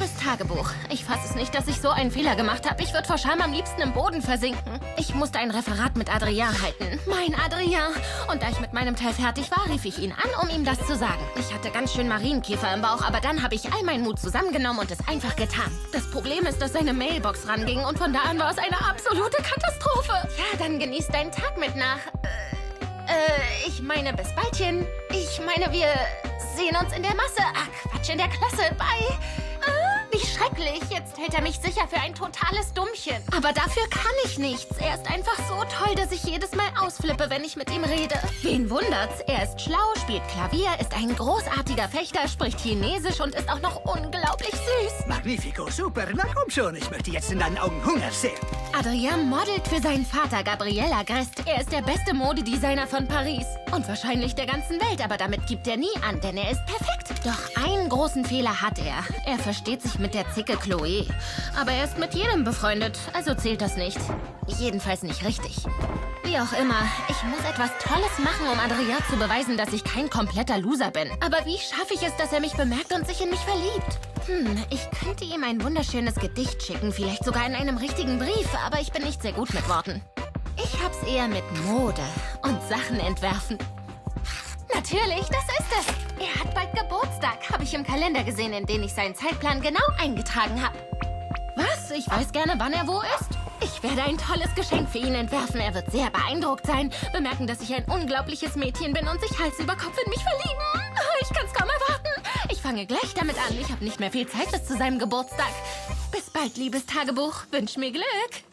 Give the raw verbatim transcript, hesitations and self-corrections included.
liebes Tagebuch. Ich fasse es nicht, dass ich so einen Fehler gemacht habe. Ich würde vor Scham am liebsten im Boden versinken. Ich musste ein Referat mit Adrien halten. Mein Adrien. Und da ich mit meinem Teil fertig war, rief ich ihn an, um ihm das zu sagen. Ich hatte ganz schön Marienkäfer im Bauch, aber dann habe ich all meinen Mut zusammengenommen und es einfach getan. Das Problem ist, dass seine Mailbox ranging und von da an war es eine absolute Katastrophe. Ja, dann genieß deinen Tag mit nach... Äh, äh, ich meine, bis baldchen. Ich meine, wir sehen uns in der Masse. Ach, Quatsch, in der Klasse. Bye. Ah, wie schrecklich. Jetzt hält er mich sicher für ein totales Dummchen. Aber dafür kann ich nichts. Er ist einfach so toll, dass ich jedes Mal ausflippe, wenn ich mit ihm rede. Wen wundert's? Er ist schlau, spielt Klavier, ist ein großartiger Fechter, spricht Chinesisch und ist auch noch unglaublich süß. Magnifico, super. Na komm schon, ich möchte jetzt in deinen Augen Hunger sehen. Adrien modelt für seinen Vater Gabriel Agreste. Er ist der beste Modedesigner von Paris. Und wahrscheinlich der ganzen Welt, aber damit gibt er nie an, denn er ist perfekt. Doch einen großen Fehler hat er. Er versteht sich mit der Zicke Chloe. Aber er ist mit jedem befreundet, also zählt das nicht. Jedenfalls nicht richtig. Wie auch immer, ich muss etwas Tolles machen, um Adrien zu beweisen, dass ich kein kompletter Loser bin. Aber wie schaffe ich es, dass er mich bemerkt und sich in mich verliebt? Hm, ich könnte ihm ein wunderschönes Gedicht schicken, vielleicht sogar in einem richtigen Brief, aber ich bin nicht sehr gut mit Worten. Ich hab's eher mit Mode und Sachen entwerfen. Natürlich, das ist es. Er hat bald Geburtstag, habe ich im Kalender gesehen, in den ich seinen Zeitplan genau eingetragen habe. Was? Ich weiß gerne, wann er wo ist. Ich werde ein tolles Geschenk für ihn entwerfen. Er wird sehr beeindruckt sein, bemerken, dass ich ein unglaubliches Mädchen bin und sich Hals über Kopf in mich verlieben. Ich kann's kaum erwarten. Ich fange gleich damit an. Ich habe nicht mehr viel Zeit bis zu seinem Geburtstag. Bis bald, liebes Tagebuch. Wünsch mir Glück.